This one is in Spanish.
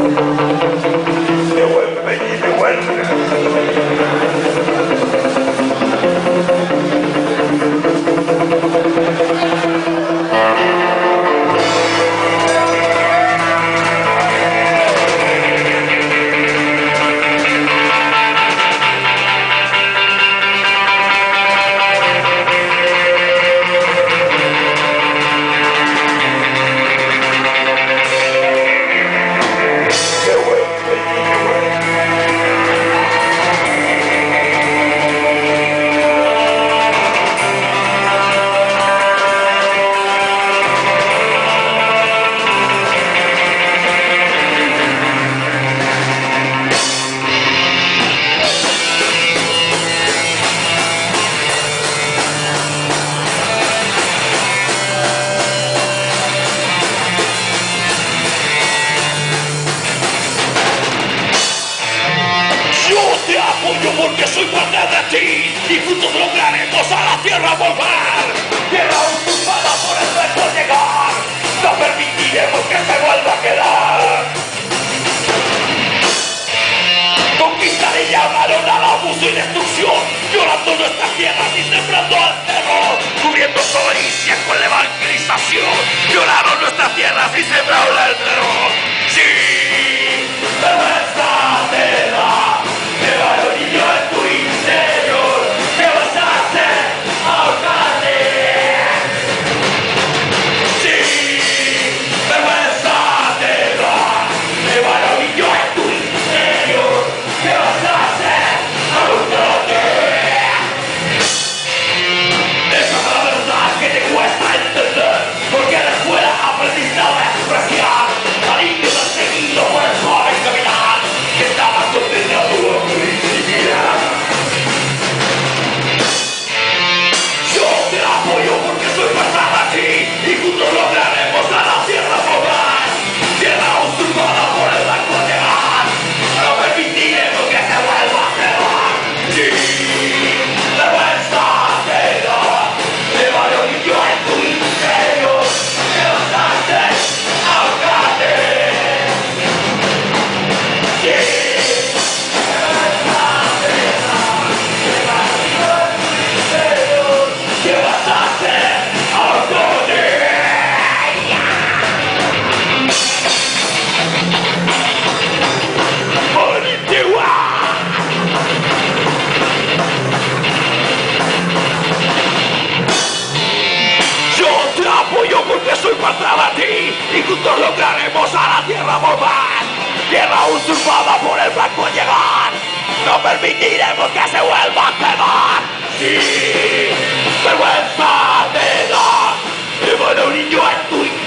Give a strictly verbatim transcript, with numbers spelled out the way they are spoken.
Devuélveme y devuélveme. Porque soy parte de ti y juntos lograremos a la tierra volver. Tierra usurpada por el resto llegar, no permitiremos que se vuelva a quedar. Conquistar y llamaron al abuso y destrucción, violando nuestras tierras y sembrando al terror, cubriendo codicia con la evangelización. Violaron nuestras tierras y sembraron el terror. Sí, vergüenza te da. Y juntos lograremos a la tierra volver. Tierra usurpada por el blanco llegar, no permitiremos que se vuelva a quedar. Sí, vergüenza te da, llevar a un niño en tu